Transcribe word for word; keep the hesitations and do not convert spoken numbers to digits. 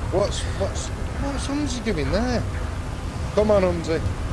What's what's what's Humsey doing there? Come on, Humsey.